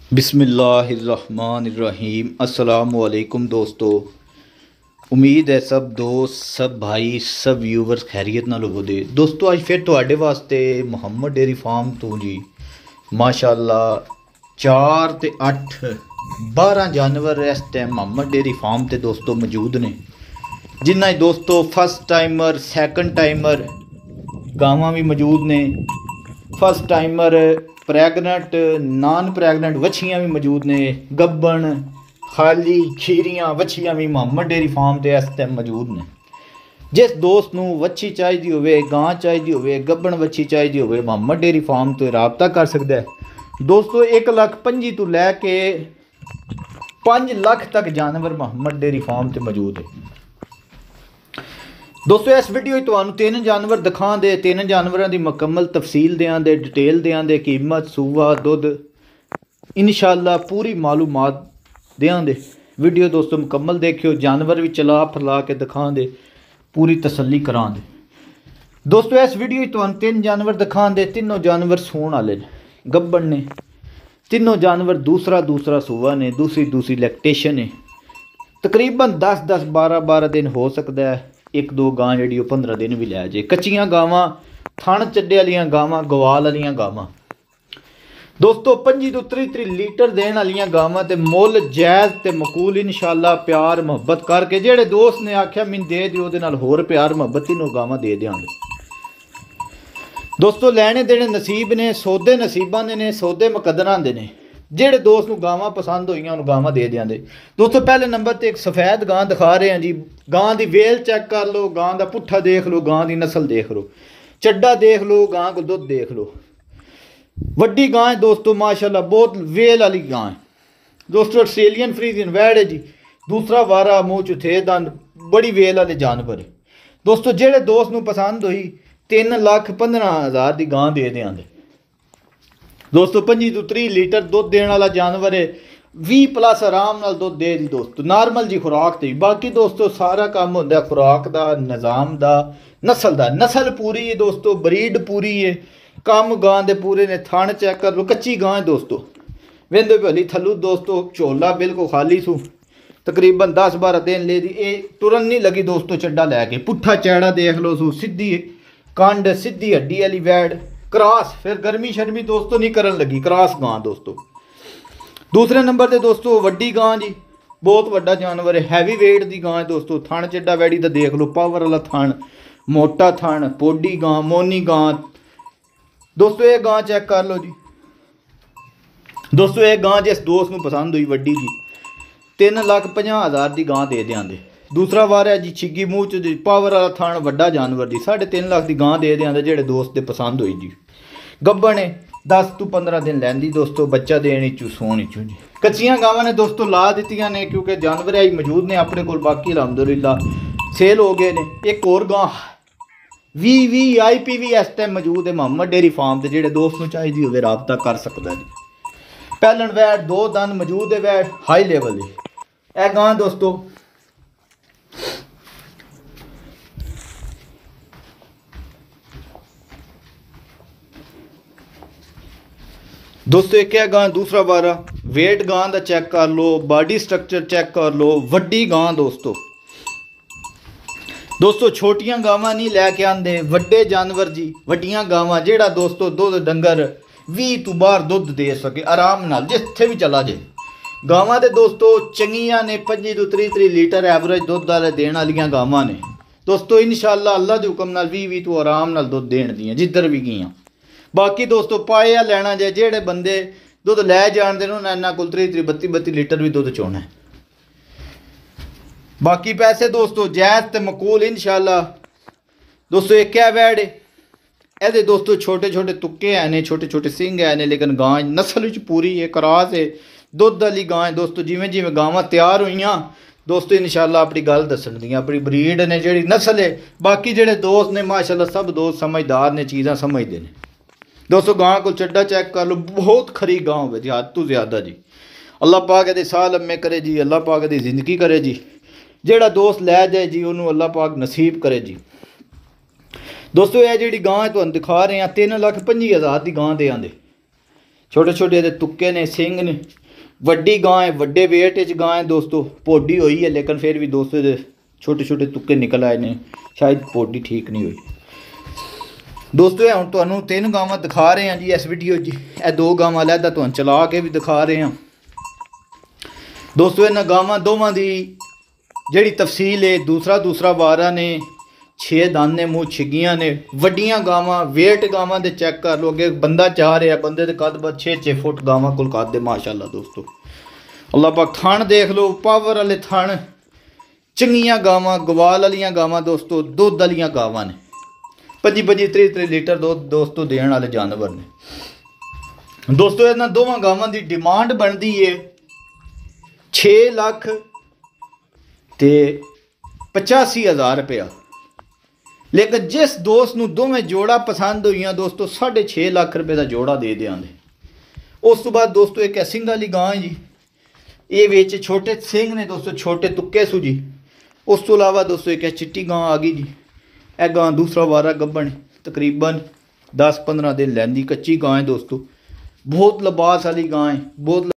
बिस्मिल्लाहिर्रहमानिर्रहीम अस्सलामुअलैकुम दोस्तों। उम्मीद है सब दोस्त सब भाई सब व्यूवर्स खैरियत नाल होवोगे। दोस्तों अज फिर तुहाडे वास्ते मुहम्मद डेयरी फार्म तो जी माशाअल्लाह 4 ते 8 12 जानवर इस टाइम मुहम्मद डेयरी फार्म ते दोस्तों मौजूद ने, जिन्हें दोस्तों फर्स्ट टाइमर सैकंड टाइमर गावां भी मौजूद ने, first timer pregnant non pregnant वछियाँ भी मौजूद ने, गब्बन खाली खीरियाँ वछियाँ भी मुहम्मद डेयरी फार्म ते इस टाइम मौजूद ने। जिस दोस्त नूं वछी चाहिए होवे गां चाहिए होवे गब्बन वछी चाहिए होवे मुहम्मद डेयरी फार्म तो राबता कर सकता है। दोस्तों 1,25,000 तो लैके 5 लाख तक जानवर मुहम्मद डेयरी फार्म ते मौजूद है। दोस्तों इस वीडियो तुहानू 3 जानवर दिखा दे, 3 जानवरों की मुकम्मल तफसील दें दे, डिटेल दें दे, कीमत सूआ दुध इंशाअल्लाह पूरी मालूमात दें दे। वीडियो दोस्तों मुकम्मल देखियो, जानवर भी चला फैला के दिखा दे, पूरी तसल्ली करा दे। दोस्तों इस वीडियो तुहानू 3 जानवर दिखा दे, तीनों जानवर सूण वाले ने, गब्बन ने, तीनों जानवर दूसरा सूआ ने, दूसरी लैक्टेशन है। तकरीबन 10 12 दिन हो सकता है, 1 2 गां जी 15 दिन भी लै जाए। कच्चियां गावां थण चड्डे वालियां गावां गवाल वालियां गावां दोस्तों 25 तो 30 लीटर देने वालियां गावां ते मुल जायज़ ते मकूल इंशाअल्लाह प्यार मुहब्बत करके जेड़े दोस्त ने आख्या मैनूं दे दिओ उहदे नाल होर प्यार मुहब्बत तीनों गावां दे देंगे। दोस्तों लैने देने नसीब ने, सौदे नसीबां दे ने, सौदे मुकद्दरां दे ने। जेड़े दोस्त नूं गावां पसंद होईयां उन्होंने गावां दे देंगे। दोस्तों पहले नंबर ते एक सफ़ैद गां दिखा रहे हैं जी। गां की वेल चेक कर लो, गां का पुट्ठा देख लो, गां की नस्ल देख लो, चड्डा देख लो, गां को दुध देख लो। वड्डी गां है दोस्तों माशाअल्लाह, बहुत वेल वाली गां है दोस्तों। ऑस्ट्रेलियन फ्रीजियन वैड़ है जी, दूसरा वारा मूँह चुथे दंद, बड़ी वेल वाले जानवर है दोस्तों। जेड़े दोस्त नूं पसंद हुई 3,15,000 की गां दे देंगे दोस्तों। 25 तो 30 लीटर दुध देने वाला जानवर है, 20+ आराम नाल दुध दे दी दोस्तों, नॉर्मल जी खुराक ते। बाकी दोस्तों सारा काम होंदा खुराक दा, निज़ाम दा, नस्ल दा। नस्ल पूरी है दोस्तों, ब्रीड पूरी है, कम गां दे पूरे ने। थण चेक कर लो, कच्ची गां है दोस्तों, वेंदे भली थल्लू दोस्तों, झोला बिल्कुल खाली सू, तकरीबन 10 12 दिन ले दी। ये तुरन नहीं लगी दोस्तों चड्डा लैके, पुट्ठा चैड़ा देख लो सू, सीधी कंड सीधी हड्डी वाली वैड़, क्रॉस, फिर गर्मी शर्मी दोस्तों नहीं करन लगी, क्रॉस गां दोस्तों। दूसरे नंबर ते दोस्तों वड्डी गां जी, बहुत वड्डा जानवर है, हैवी वेट की गां है दोस्तों। थण चड्डा वैड़ी दा देख लो, पावर वाला थण, मोटा थण, पोडी गां, मोनी गां दोस्तों। ये गां चेक कर लो जी दोस्तों। ये गां जिस दोस्त नूं पसंद हुई वड्डी जी 3,50,000 की गां दे देंगे। दूसरा वार है जी छिग्गी मूँह च जी, पावर वाला थण, वड्डा जानवर जी, 3.5 लाख की गां दे देंगे जेड़े दोस्त दे पसंद हुई जी। गब्बन है 10 तो 15 दिन लैंदी दोस्तों, बच्चा देने चू सोने चू जी। कच्चियां गावां ने दोस्तों ला दित्तियां ने, क्योंकि जानवर आई मौजूद ने अपने कोल, बाकी अलहमदुलिल्लाह सेल हो गए ने। एक और गां VIP भी इस टाइम मौजूद है मुहम्मद डेयरी फार्म से, जेड़े दोस्त नूं चाहिए होवे राबता कर सकता जी। पैलन वैड़ 2 दंद मौजूद है, वैड़ हाई लेवल है। यह गां दोस्तों एक है गां, दूसरा वारा वेट गां का चेक कर लो, बॉडी स्ट्रक्चर चेक कर लो, वड्डी गां दोस्तों। छोटियां गावां नहीं लैके आंदे, वड्डे जानवर जी, वड्डियां गावां, जेड़ा दोस्तों दुध डंगर 20 तो बाहर दुध दे सके आराम नाल, जिथे भी चला जाए। गावां ते दोस्तों चंगियां ने, 25 तो 30 लीटर एवरेज दुध वाले देने वालियां गावां ने दोस्तों। इंशाअल्लाह अल्लाह के हुक्म नाल 20 तो आराम नाल दुध देण दियां जिधर भी गईयां। बाकी दोस्तों पाया लेना जाए, जेड़े बंदे दुध लै जाणदे ने उन्हां इन्हां कोल 30 32 लीटर भी दुध चोना है। बाकी पैसे दोस्तों जायज़ ते मकूल इंशाअल्लाह दोस्तों। एक है वैड़ ये दोस्तों, छोटे छोटे तुक्के है ने, छोटे छोटे सिंह है ने, लेकिन गां नस्ल पूरी है, क्रॉस है, दुध वाली गां है दोस्तों। जिमें जिमें गावां तैयार हुई दोस्तों इंशाअल्लाह अपनी गल दसन दियां, अपनी ब्रीड ने, जी नस्ल है। बाकी जेड़े दोस्त ने माशाअल्लाह सब दोस्त समझदार ने, चीज़ां समझते हैं दोस्तों। गां को चड्डा चेक कर लो, बहुत खरी गां हो जी, हद तो ज़्यादा जी। अल्लाह पाक दे साल लम्मे करे जी, अल्लाह पाक दी जिंदगी करे जी। जेड़ा दोस्त लै जाए जी उन्होंने अल्लाह पाक नसीब करे जी। दोस्तों यह जी गां तुहानूं दिखा रहे हैं 3,25,000 की गां देंगे छोटे छोटे दे तुक्के ने, सिंग ने, वड्डी गां है, वड्डे वेट च गां है दोस्तों। पोडी हुई है लेकिन फिर भी दोस्तों दे छोटे छोटे तुक्के निकल आए ने, शायद पोडी ठीक नहीं हुई दोस्तों। हम तुहानू 3 गावां दिखा रहे हैं जी इस वीडियो जी। यह 2 गावां अलहदा तुहानू चला के भी दिखा रहे हैं दोस्तों। इन्हां गावां दोवां दी जिहड़ी तफसील है, दूसरा वारा ने, 6 दाने मूँह छिगियां ने, वड्डियां गावां, वेट गावां दे चेक कर लो। अगे बंदा चाह रहा, बंदे दे कद बद 6-6 फुट गावां कोल कद दे माशाअल्लाह दोस्तों। अल्लाह पाक थण देख लो, पावर वाले थण, चंगियां गावां, गवाल वालियां गावां दोस्तों, दुध वालियां गावां ने, 25-30 लीटर दुध दोस्तों देने वाले जानवर ने दोस्तों। इन्हां दोवां गावां दी डिमांड बनती है 6 लाख ते 85,000 रुपया। लेकिन जिस दोस्त नूं दोवें जोड़ा पसंद हुई दोस्तों 6.5 लाख रुपए का जोड़ा दे देंगे। उस तो बाद दोस्तों एक सिंह वाली गां है जी, ये विच छोटे सिंह ने दोस्तों, छोटे तुक्के सू जी। उस तो अलावा दोस्तों एक चिट्टी गां आ गई जी। यह गां दूसरा वारा गब्बन, तकरीबन 10-15 दिन लैंदी, कच्ची गां है दोस्तों। बहुत लिबास वाली गां है, बहुत